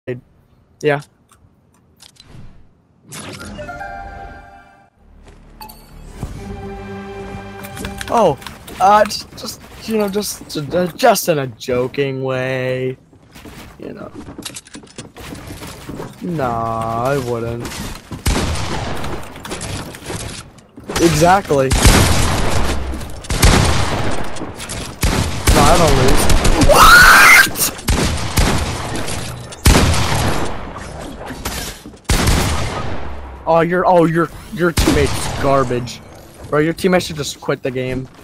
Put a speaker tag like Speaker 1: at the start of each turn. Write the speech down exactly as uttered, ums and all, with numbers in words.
Speaker 1: Yeah. Oh, uh, just, just you know, just, just in a joking way, you know. Nah, I wouldn't. Exactly. No, I don't lose. What? Oh, your oh your your teammate's garbage, bro. Your teammate should just quit the game.